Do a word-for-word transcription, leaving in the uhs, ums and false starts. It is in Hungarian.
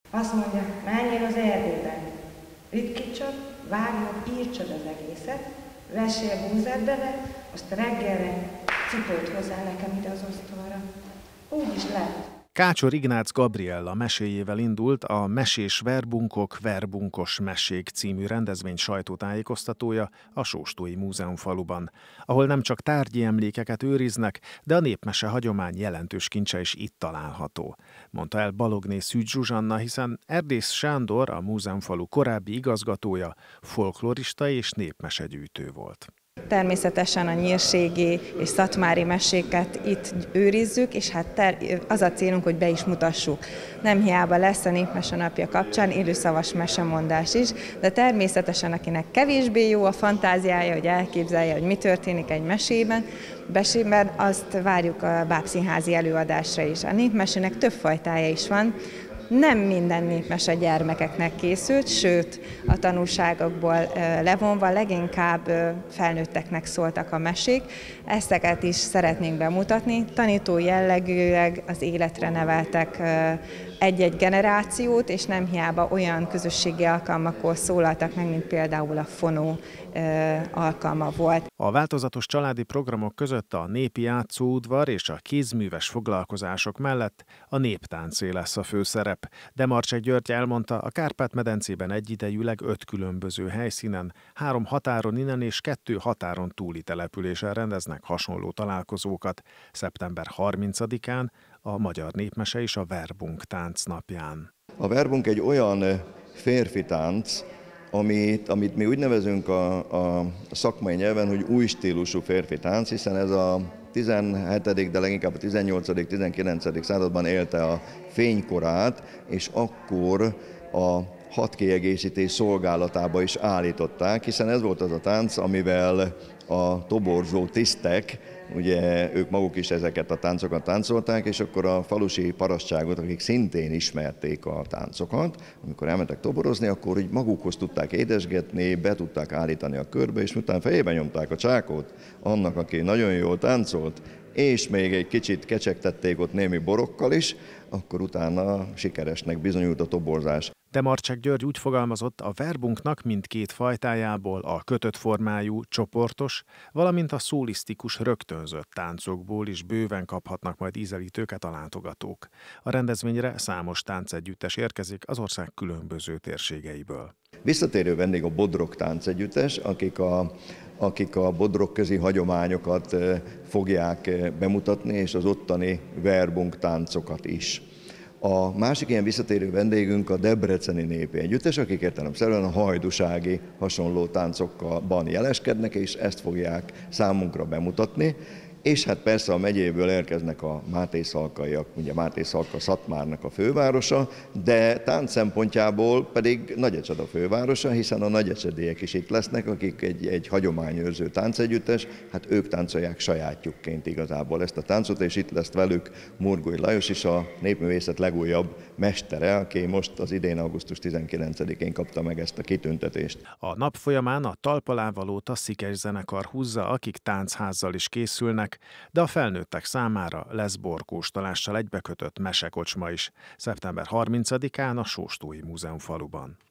Azt mondja, menjél az erdőben, ritkítsad, vágjad, írtsad az egészet, vessél búzát bele, azt reggelre cipőt hozzá nekem ide az asztalra. Úgy is lett. Kácsor Ignác Gabriella meséjével indult a Mesés verbunkok, verbunkos mesék című rendezvény sajtótájékoztatója a Sóstói Múzeumfaluban, ahol nem csak tárgyi emlékeket őriznek, de a népmese hagyomány jelentős kincse is itt található, mondta el Balogné Szűcs Zsuzsanna, hiszen Erdész Sándor, a múzeumfalu korábbi igazgatója, folklorista és népmesegyűjtő volt. Természetesen a nyírségi és szatmári meséket itt őrizzük, és hát ter- az a célunk, hogy be is mutassuk. Nem hiába lesz a Népmese Napja kapcsán élőszavas mesemondás is, de természetesen akinek kevésbé jó a fantáziája, hogy elképzelje, hogy mi történik egy mesében, mesében azt várjuk a bábszínházi előadásra is. A népmesének több fajtája is van. Nem minden népmese gyermekeknek készült, sőt a tanulságokból levonva leginkább felnőtteknek szóltak a mesék. Ezeket is szeretnénk bemutatni. Tanító jellegűleg az életre neveltek egy-egy generációt, és nem hiába olyan közösségi alkalmakkor szólaltak meg, mint például a fonó alkalma volt. A változatos családi programok között a népi játszóudvar és a kézműves foglalkozások mellett a néptáncé lesz a főszerep. Demarcsek György elmondta, a Kárpát-medencében egyidejűleg öt különböző helyszínen, három határon innen és kettő határon túli településen rendeznek hasonló találkozókat. szeptember harmincadikán a magyar népmese és a verbunk táncnapján. A verbunk egy olyan férfi tánc, Amit, amit mi úgy nevezünk a, a szakmai nyelven, hogy új stílusú férfi tánc, hiszen ez a tizenhetedik de leginkább a tizennyolcadik tizenkilencedik században élte a fénykorát, és akkor a hadkiegészítés szolgálatába is állították, hiszen ez volt az a tánc, amivel a toborzó tisztek, ugye ők maguk is ezeket a táncokat táncolták, és akkor a falusi parasztságot, akik szintén ismerték a táncokat, amikor elmentek toborozni, akkor így magukhoz tudták édesgetni, be tudták állítani a körbe, és utána fejébe nyomták a csákot annak, aki nagyon jól táncolt, és még egy kicsit kecsegtették ott némi borokkal is, akkor utána sikeresnek bizonyult a toborzás. Demarcsek György úgy fogalmazott, a verbunknak mindkét fajtájából, a kötött formájú, csoportos, valamint a szólisztikus rögtönzött táncokból is bőven kaphatnak majd ízelítőket a látogatók. A rendezvényre számos táncegyüttes érkezik az ország különböző térségeiből. Visszatérő vendég a Bodrog táncegyüttes, akik a akik a bodrogközi hagyományokat fogják bemutatni, és az ottani verbunk táncokat is. A másik ilyen visszatérő vendégünk a debreceni népi együttes, akik értelemszerűen a hajdúsági hasonló táncokban jeleskednek, és ezt fogják számunkra bemutatni. És hát persze a megyéből érkeznek a mátészalkaiak, ugye Mátészalka Szatmárnak a fővárosa, de tánc szempontjából pedig Nagyecsed a fővárosa, hiszen a nagyecsediek is itt lesznek, akik egy, egy hagyományőrző táncegyüttes, hát ők táncolják sajátjukként igazából ezt a táncot, és itt lesz velük Murgói Lajos is, a népművészet legújabb mestere, aki most az idén augusztus tizenkilencedikén kapta meg ezt a kitüntetést. A nap folyamán a talpalávaló Tasszikes zenekar húzza, akik tánchazzal is készülnek, de a felnőttek számára lesz borkóstolással egybekötött mesekocsma is szeptember harmincadikán a Sóstói Múzeumfaluban.